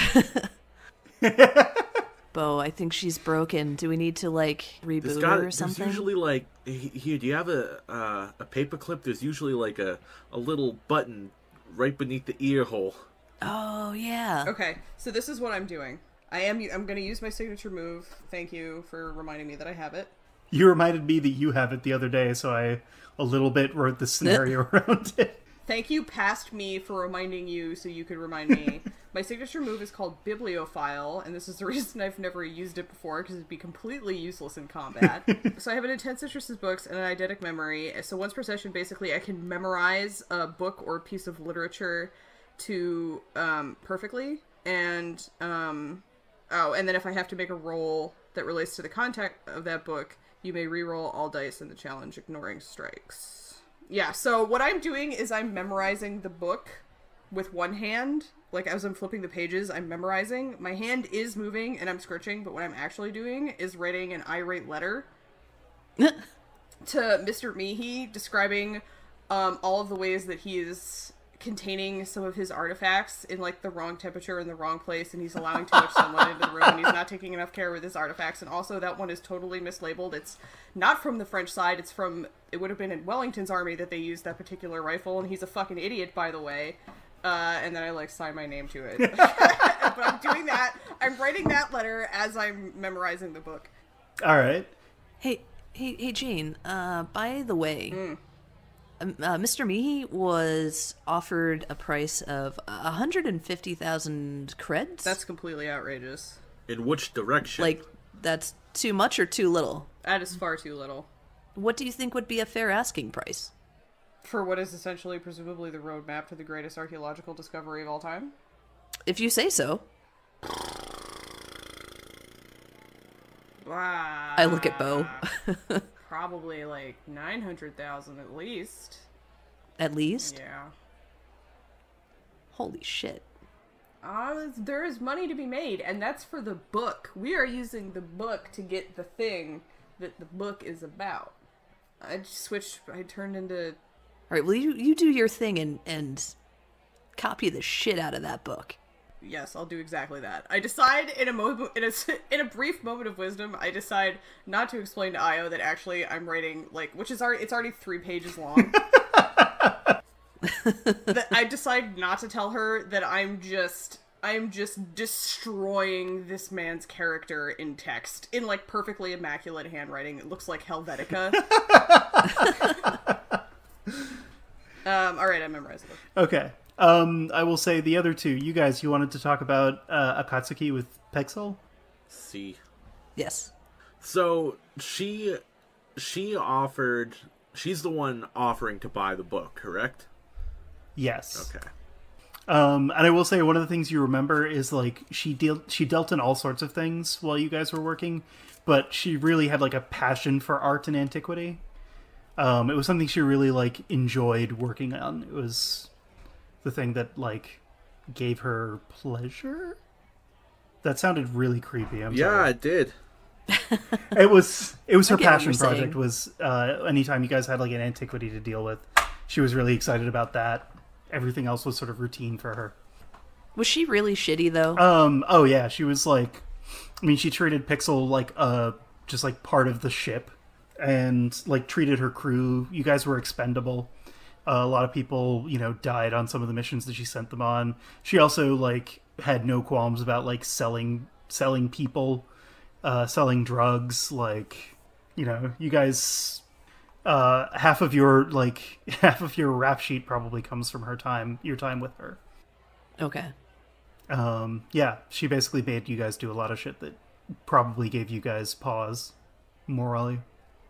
Bo, I think she's broken. Do we need to, like, reboot her or something? There's usually, like, here, do you have a paperclip? There's usually, like, a little button right beneath the ear hole. Oh, yeah. Okay, so this is what I'm doing. I'm going to use my signature move. Thank you for reminding me that I have it. You reminded me that you have it the other day, so I a little bit wrote the scenario around it. Thank you, past me, for reminding you so you could remind me. My signature move is called Bibliophile, and this is the reason I've never used it before, because it'd be completely useless in combat. So I have an intense interest in books and an eidetic memory, so once per session, basically, I can memorize a book or piece of literature to perfectly, and and then if I have to make a roll that relates to the content of that book, you may reroll all dice in the challenge, ignoring strikes. Yeah, so what I'm doing is I'm memorizing the book with one hand. Like, as I'm flipping the pages, I'm memorizing. My hand is moving and I'm scritching, but what I'm actually doing is writing an irate letter to Mr. Meehee, describing all of the ways that he is containing some of his artifacts in, like, the wrong temperature in the wrong place, and he's allowing too much sunlight into the room, and he's not taking enough care with his artifacts, and also that one is totally mislabeled. It's not from the French side, it's from, it would have been in Wellington's army that they used that particular rifle, and he's a fucking idiot, by the way. And then I, like, sign my name to it. But I'm doing that, I'm writing that letter as I'm memorizing the book. Alright. Hey, Jane, by the way... Mr. Meehee was offered a price of 150,000 creds? That's completely outrageous. In which direction? Like, that's too much or too little? That is far too little. What do you think would be a fair asking price? For what is essentially, presumably, the roadmap to the greatest archaeological discovery of all time? If you say so. Wow. I look at Bo. Probably like 900,000 at least. At least? Yeah. Holy shit. There is money to be made, and that's for the book. We are using the book to get the thing that the book is about. I turned into... Alright, well you do your thing and copy the shit out of that book. Yes, I'll do exactly that. I decide in a brief moment of wisdom, I decide not to explain to Io that actually I'm writing, like, it's already 3 pages long. That I decide not to tell her that I'm just destroying this man's character in text in, like, perfectly immaculate handwriting. It looks like Helvetica. Alright, I memorized it. Okay. I will say the other two, you guys, you wanted to talk about Akatsuki with Pexel? See. Yes. So, she offered... She's the one offering to buy the book, correct? Yes. Okay. And I will say one of the things you remember is, like, she dealt in all sorts of things while you guys were working, but she really had, like, a passion for art and antiquity. It was something she really, like, enjoyed working on. It was the thing that, like, gave her pleasure? That sounded really creepy. I'm sorry. It did. It was her passion what you're project. saying. Was anytime you guys had, like, an antiquity to deal with, she was really excited about that. Everything else was sort of routine for her. Was she really shitty, though? Oh yeah, she was like, I mean, she treated Pixel like just like part of the ship, and like treated her crew. You guys were expendable. A lot of people, you know, died on some of the missions that she sent them on. She also like had no qualms about like selling people, selling drugs. Like, you know, you guys. Half of your rap sheet probably comes from your time with her. Okay. Yeah, she basically made you guys do a lot of shit that probably gave you guys pause morally.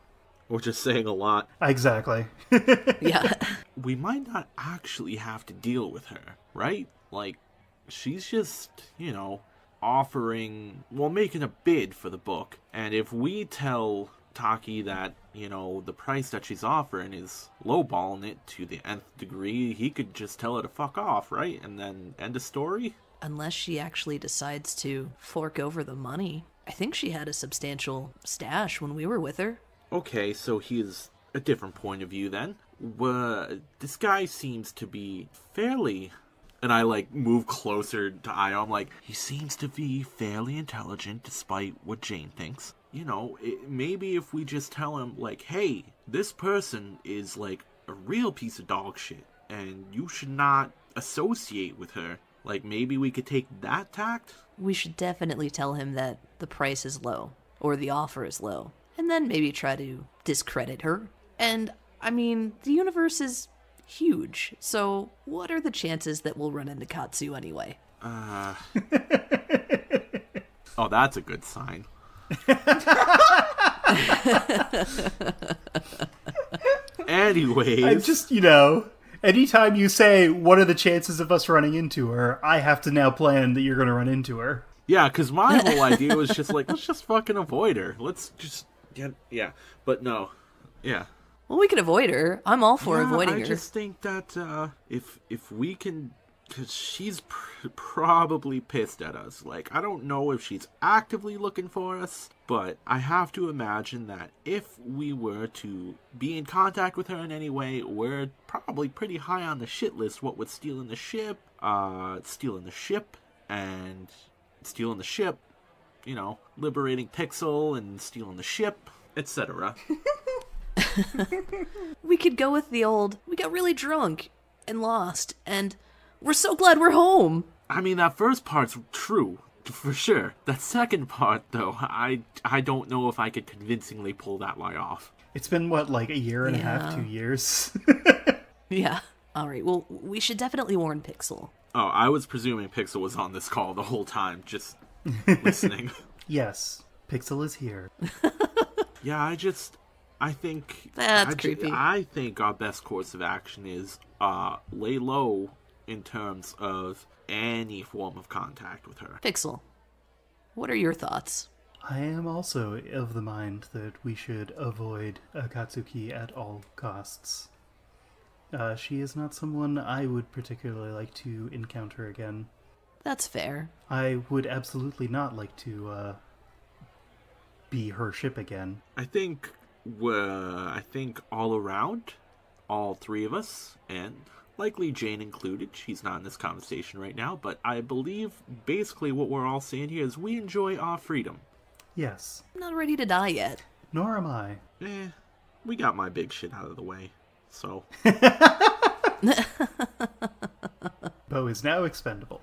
which is saying a lot. Exactly. Yeah. We might not actually have to deal with her, right? Like, she's just, offering, making a bid for the book. And if we tell Taki that, the price that she's offering is lowballing it to the nth degree, he could just tell her to fuck off, right? And then end the story? Unless she actually decides to fork over the money. I think she had a substantial stash when we were with her. Okay, so he has a different point of view then. This guy seems to be fairly... And I, move closer to Io. I'm like, he seems to be fairly intelligent despite what Jane thinks. Maybe if we just tell him, hey, this person is, a real piece of dog shit, and you should not associate with her. Maybe we could take that tact? We should definitely tell him that the price is low, or the offer is low, and then maybe try to discredit her. And, the universe is huge, so what are the chances that we'll run into Katsu anyway? Oh, that's a good sign. Anyways, I'm just, anytime you say, what are the chances of us running into her, I have to now plan that you're going to run into her. Yeah, because my whole idea was just let's just fucking avoid her. Let's just yeah. But no, yeah. Well, we can avoid her. I'm all for avoiding her. I just think that if we can, because she's probably pissed at us. I don't know if she's actively looking for us, but I have to imagine that if we were to be in contact with her in any way, we're probably pretty high on the shit list. What with stealing the ship, and stealing the ship, liberating Pixel and stealing the ship, etc. We could go with the old, we got really drunk and lost, and we're so glad we're home. That first part's true, for sure. That second part, though, I don't know if I could convincingly pull that lie off. It's been, a year and a half, 2 years? Yeah. Alright, well, we should definitely warn Pixel. Oh, I was presuming Pixel was on this call the whole time, just listening. Yes, Pixel is here. Yeah, I think... That's creepy. I think our best course of action is lay low in terms of any form of contact with her. Pixel, what are your thoughts? I am also of the mind that we should avoid Akatsuki at all costs. She is not someone I would particularly like to encounter again. That's fair. I would absolutely not like to be her ship again. I think all around, all three of us, and likely Jane included, she's not in this conversation right now, but I believe basically what we're all saying here is we enjoy our freedom. Yes. I'm not ready to die yet. Nor am I. We got my big shit out of the way, so... Bo is now expendable.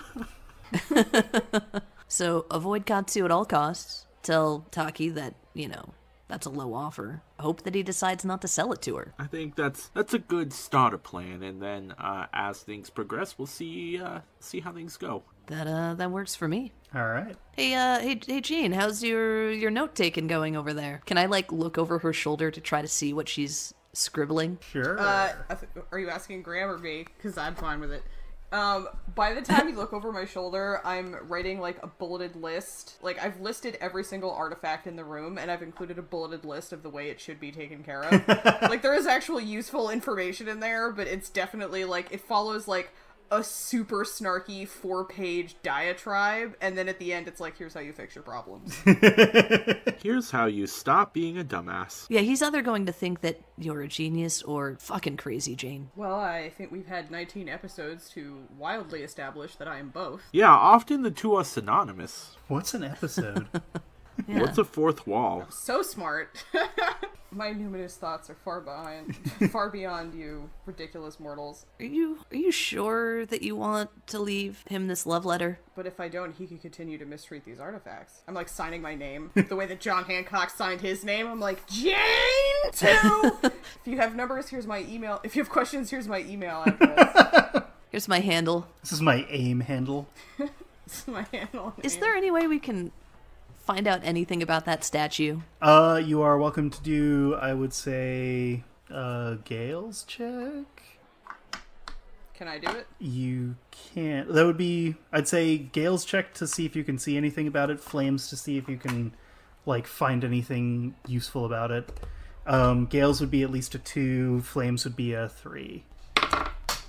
So, avoid Katsu at all costs. Tell Taki that, that's a low offer. Hope that he decides not to sell it to her. I think that's a good starter plan, and then as things progress, we'll see how things go. That works for me. All right. Hey, Jean, how's your note taking going over there? Can I look over her shoulder to try to see what she's scribbling? Sure. Are you asking Graham or me? Because I'm fine with it. By the time you look over my shoulder, I'm writing a bulleted list. I've listed every single artifact in the room, and I've included a bulleted list of the way it should be taken care of. There is actual useful information in there, but it's definitely it follows a super snarky 4-page diatribe, and then at the end it's here's how you fix your problems. Here's how you stop being a dumbass. Yeah, he's either going to think that you're a genius or fucking crazy, Jane. Well, I think we've had 19 episodes to wildly establish that I am both. Yeah, often the two are synonymous. What's an episode? Yeah. What's a fourth wall? So smart. My numinous thoughts are far beyond you ridiculous mortals. Are you sure that you want to leave him this love letter? But if I don't, he could continue to mistreat these artifacts. I'm signing my name the way that John Hancock signed his name. I'm Jane 2! If you have numbers, here's my email. If you have questions, here's my email address. Here's my handle. This is my AIM handle. This is my handle. Is there any way we can find out anything about that statue? You are welcome to do, I would say, Gale's check. Can I do it? You can't. That would be, I'd say, Gale's check to see if you can see anything about it. Flames to see if you can, like, find anything useful about it. Gale's would be at least a 2. Flames would be a 3. Okay.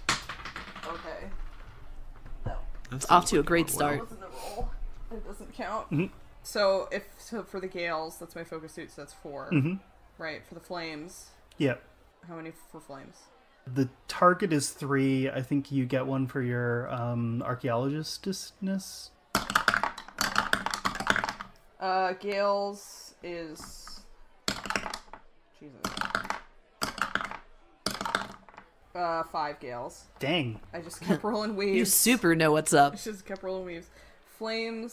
It's off to a great start. That wasn't a roll. It doesn't count. Mm-hmm. So for the Gales, that's my focus suit, so that's 4. Mm-hmm. Right, for the Flames. Yeah. How many for Flames? The target is 3. I think you get one for your archaeologistness. Gales is... Jesus. 5 Gales. Dang. I just kept rolling weaves. You super know what's up. I just kept rolling weaves. Flames...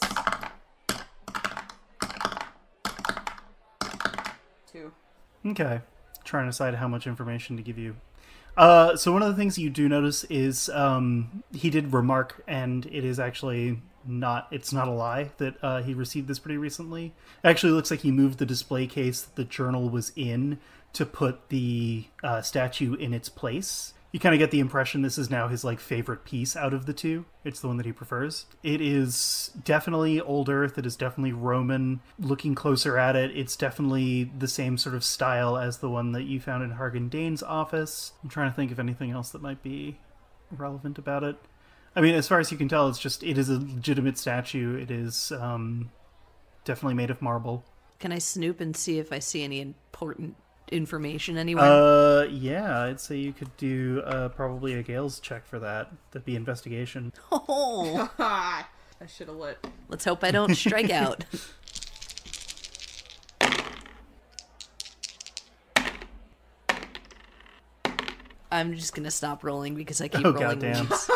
2. Okay. Trying to decide how much information to give you. So one of the things you do notice is he did remark, and it is actually it's not a lie, that he received this pretty recently. It actually looks like he moved the display case that the journal was in to put the statue in its place. You kind of get the impression this is now his like favorite piece out of the 2. It's the one that he prefers. It is definitely Old Earth. It is definitely Roman. Looking closer at it, it's definitely the same sort of style as the one that you found in Hargan Dane's office. I'm trying to think of anything else that might be relevant about it. I mean, as far as you can tell, it is a legitimate statue. It is definitely made of marble. Can I snoop and see if I see any important information anywhere? Yeah, I'd say you could do probably a Gale's check for that. That'd be investigation. Oh, I should have lit. let's hope I don't strike out. I'm just gonna stop rolling because I keep rolling. Goddamn. weeds.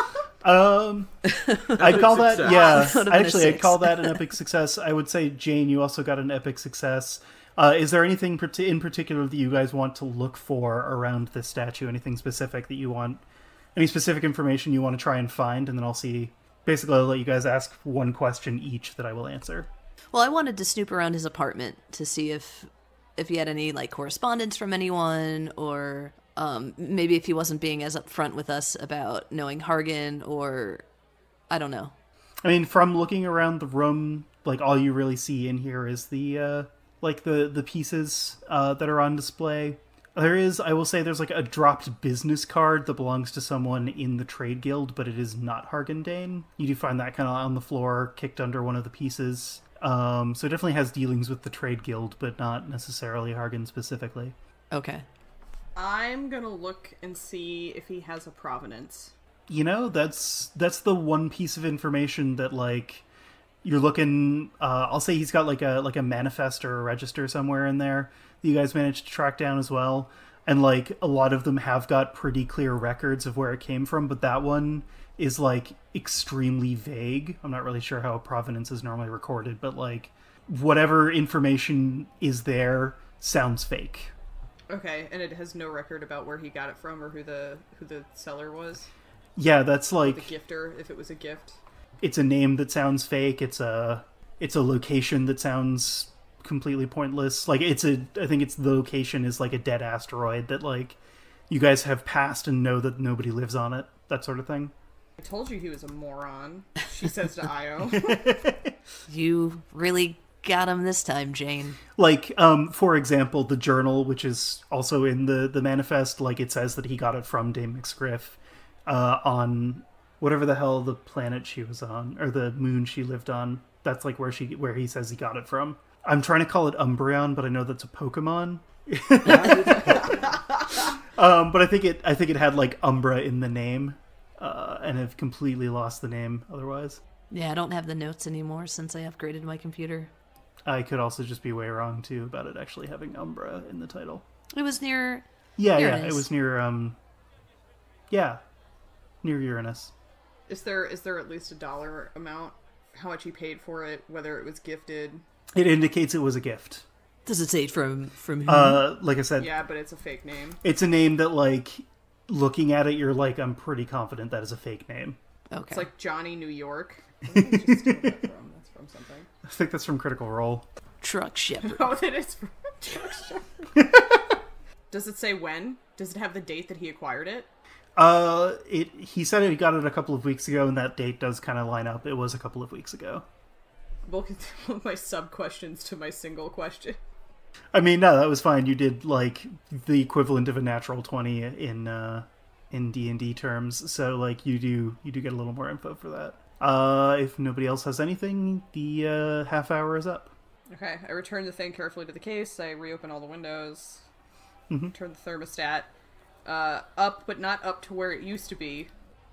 I'd call that, success. yeah. That would've been a Actually, I'd 6. call that an epic success. I would say, Jane, you also got an epic success. Is there anything in particular that you guys want to look for around this statue? Anything specific that you want? Any specific information you want to try and find? And then I'll see. Basically, I'll let you guys ask one question each that I will answer. Well, I wanted to snoop around his apartment to see if he had any like correspondence from anyone, or maybe if he wasn't being as upfront with us about knowing Hargan, or I don't know. I mean, from looking around the room, like all you really see in here is the pieces that are on display. There is, I will say, there's like a dropped business card that belongs to someone in the trade guild, but it is not Hargan Dane. You do find that kind of on the floor, kicked under one of the pieces. So it definitely has dealings with the trade guild, but not necessarily Hargan specifically. Okay. I'm gonna look and see if he has a provenance. You know, that's the one piece of information that, like, you're looking, I'll say he's got like a manifest or a register somewhere in there that you guys managed to track down as well. And like a lot of them have got pretty clear records of where it came from, but that one is like extremely vague. I'm not really sure how a provenance is normally recorded, but like whatever information is there sounds fake. Okay, and it has no record about where he got it from or who the seller was. Yeah, that's like The gifter, if it was a gift. It's a name that sounds fake. It's a location that sounds completely pointless. Like I think it's the location is like a dead asteroid that like you guys have passed and know that nobody lives on it. That sort of thing. I told you he was a moron, she says to Io. You really got him this time, Jane. Like, for example, the journal, which is also in the manifest, like it says that he got it from Dame McScriff on whatever the hell the planet she was on, or the moon she lived on. That's like where he says he got it from. I'm trying to call it Umbreon, but I know that's a Pokemon. But I think it had like Umbra in the name, and have completely lost the name otherwise. Yeah, I don't have the notes anymore since I upgraded my computer. I could also just be way wrong too about it actually having Umbra in the title. It was near... Yeah, Uranus. it was near near Uranus. Is there at least a dollar amount? How much he paid for it? Whether it was gifted? It indicates it was a gift. Does it say from who? Like I said, Yeah, but it's a fake name. it's a name that, like, looking at it, you're like, I'm pretty confident that is a fake name. Okay. It's like Johnny New York. Where did I just steal that from? That's from something. I think that's from Critical Role. Truck Shepherd. Oh, that is from Does it say when? Does it have the date that he acquired it? He said he got it a couple of weeks ago, and that date does kind of line up. It was a couple of weeks ago. We'll continue my sub-questions to my single question. I mean, no, that was fine. You did, like, the equivalent of a natural 20 in D&D terms, so, like, you do get a little more info for that. If nobody else has anything, the half hour is up. Okay, I return the thing carefully to the case. I reopen all the windows. Turn the thermostat up, but not up to where it used to be.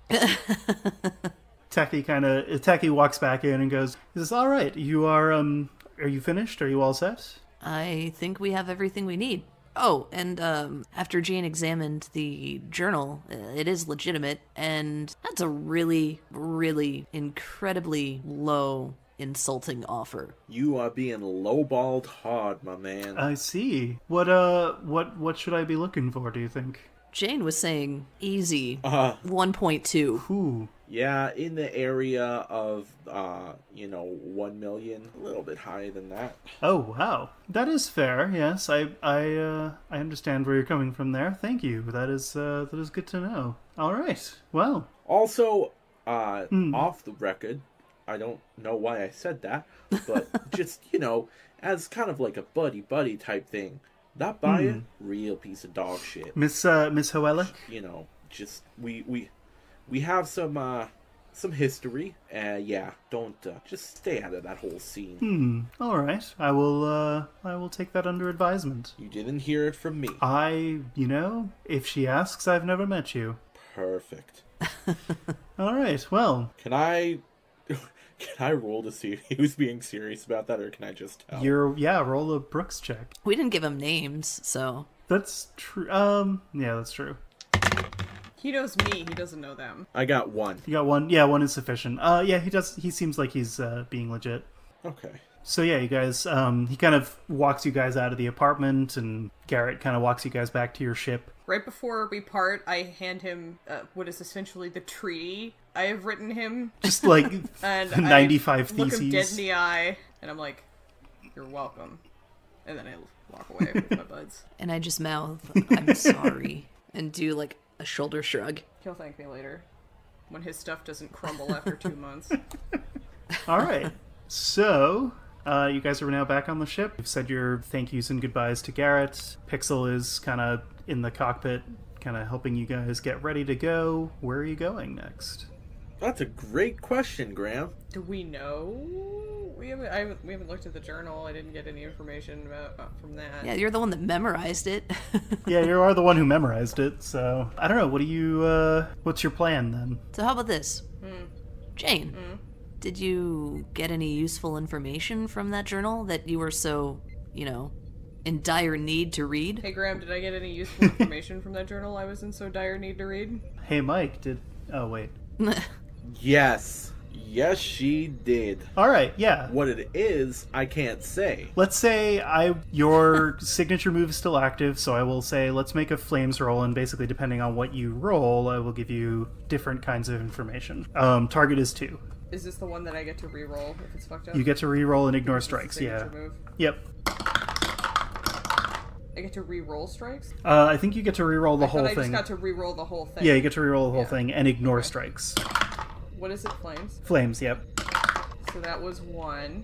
Taki walks back in and goes, "Is this all right? You are you finished? Are you all set?" I think we have everything we need. Oh, and after Jane examined the journal, it is legitimate, and that's a really, really incredibly low, insulting offer. You are being lowballed hard, my man. I see. What should I be looking for, do you think? Jane was saying easy 1.2. Ooh. Yeah, in the area of 1 million, a little bit higher than that. Oh, wow. That is fair. Yes, I understand where you're coming from there. Thank you. That is good to know. All right. Well. Also, off the record, I don't know why I said that, but just, as kind of like a buddy type thing. That buyer, real piece of dog shit. Miss Hoelick? Just we have some history. Don't just stay out of that whole scene. All right. I will take that under advisement. You didn't hear it from me. If she asks, I've never met you. Perfect. All right. Well, Can I roll to see if he was being serious about that, or can I just tell? roll a Brooks check. We didn't give him names, so... That's true. Yeah, that's true. He knows me, he doesn't know them. I got 1. You got 1? Yeah, 1 is sufficient. Yeah, he seems like he's being legit. Okay. So yeah, you guys, he kind of walks you guys out of the apartment, and Garrett kind of walks you guys back to your ship. Right before we part, I hand him what is essentially the treaty I have written him. Just like and 95 I look theses. him dead in the eye, and I'm like, "You're welcome." And then I walk away with my buds. And I just mouth, "I'm sorry," and do like a shoulder shrug. He'll thank me later, when his stuff doesn't crumble after 2 months. All right. So, you guys are now back on the ship. You've said your thank yous and goodbyes to Garrett. Pixel is kind of in the cockpit, kind of helping you guys get ready to go. Where are you going next? That's a great question, Graham. Do we know? We haven't looked at the journal. I didn't get any information from that. Yeah, you're the one that memorized it. Yeah, you are the one who memorized it, so... I don't know, what's your plan, then? So how about this? Jane, did you get any useful information from that journal that you were so, in dire need to read? Hey, Graham, did I get any useful information from that journal I was in so dire need to read? Hey, Mike, Oh, wait. Yes, she did. All right, yeah. What it is, I can't say. Let's say your signature move is still active, so I will say let's make a flames roll, and basically depending on what you roll, I will give you different kinds of information. Target is 2. Is this the one that I get to re-roll if it's fucked up? You get to re-roll and ignore Is this the strikes, yeah. signature move? Yep. I get to re-roll strikes? I think you get to re-roll the whole I thing. just got to re-roll the whole thing. Yeah, you get to re-roll the whole thing and ignore strikes. What is it, flames? Flames, yep. So that was 1.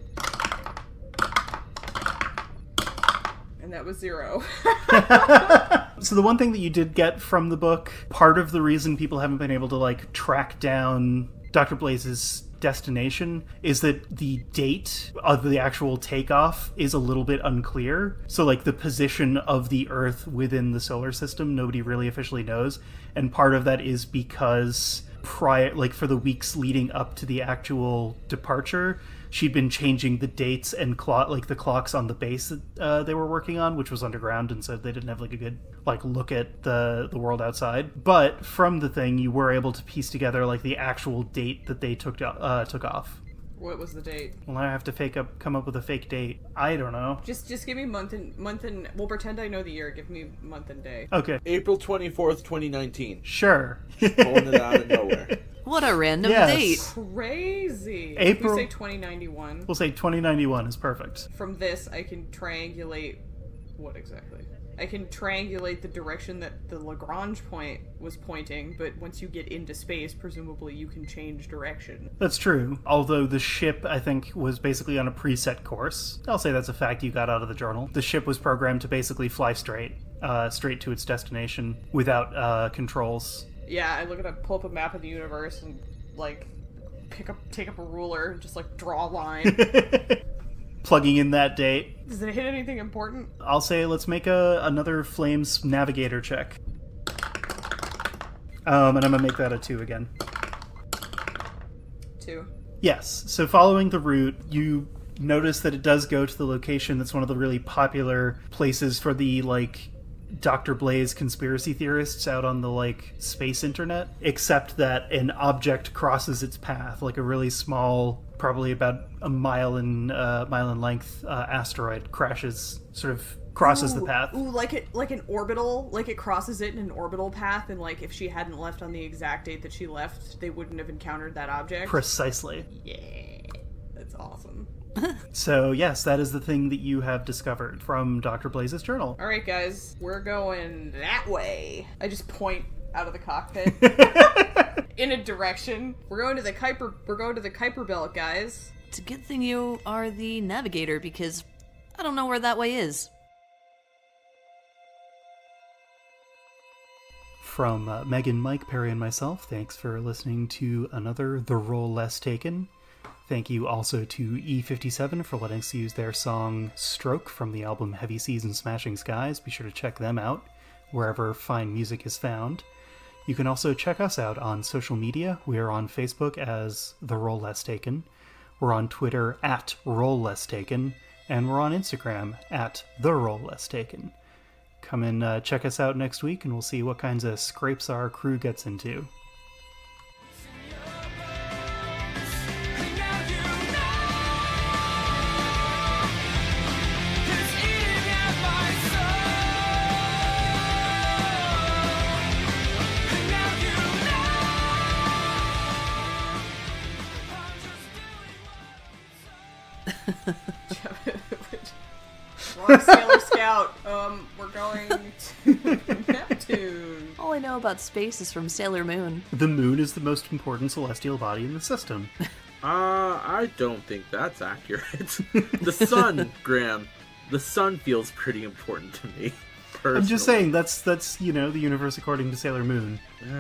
And that was 0. So the one thing that you did get from the book, part of the reason people haven't been able to, track down Dr. Blaze's destination is that the date of the actual takeoff is a little bit unclear. So, the position of the Earth within the solar system, nobody really officially knows. And part of that is because for the weeks leading up to the actual departure, she'd been changing the dates and the clocks on the base that they were working on, which was underground, and so they didn't have a good look at the world outside. But from the thing, you were able to piece together the actual date that they took off. What was the date? Well, I have to come up with a fake date. I don't know. Just give me month and we'll pretend I know the year. Give me month and day. Okay. April 24th, 2019. Sure. Pulling it out of nowhere. What a random Yes. date. Crazy. April- If we say 2091. We'll say 2091 is perfect. From this, I can triangulate... What exactly? I can triangulate the direction that the Lagrange point was pointing, but once you get into space, presumably you can change direction. That's true. Although the ship, I think, was basically on a preset course. I'll say that's a fact you got out of the journal. The ship was programmed to basically fly straight to its destination without controls. Yeah, pull up a map of the universe and, like, take up a ruler and just, like, draw a line. Plugging in that date. Does it hit anything important? I'll say let's make another Flames Navigator check. And I'm going to make that a 2 again. 2. Yes, so following the route, you notice that it does go to the location that's one of the really popular places for the, like, Dr. Blaze conspiracy theorists out on the, like, space internet, except that an object crosses its path, like a really small, probably about a mile in length asteroid crosses the path. Ooh, like an orbital, like it crosses it in an orbital path, and like if she hadn't left on the exact date that she left, they wouldn't have encountered that object. Precisely. Yeah, that's awesome. So yes, that is the thing that you have discovered from Dr. Blaze's journal. All right, guys, we're going that way. I just point out of the cockpit in a direction. We're going to the Kuiper Belt, guys. It's a good thing you are the navigator, because I don't know where that way is. From Megan, Mike, Perry, and myself, thanks for listening to another The Role Less Taken. Thank you also to E57 for letting us use their song Stroke from the album Heavy Seas and Smashing Skies. Be sure to check them out wherever fine music is found. You can also check us out on social media. We are on Facebook as The Role Less Taken. We're on Twitter at Role Less Taken. And we're on Instagram at The Role Less Taken. Come and check us out next week and we'll see what kinds of scrapes our crew gets into. Wrong Sailor Scout. We're going to Neptune. All I know about space is from Sailor Moon. The moon is the most important celestial body in the system. I don't think that's accurate. The sun, Graham. The sun feels pretty important to me. Personally. I'm just saying, that's the universe according to Sailor Moon.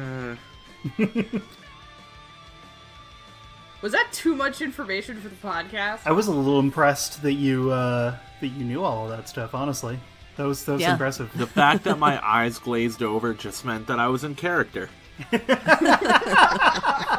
Was that too much information for the podcast? I was a little impressed that you knew all of that stuff, honestly. That was impressive. The fact that my eyes glazed over just meant that I was in character.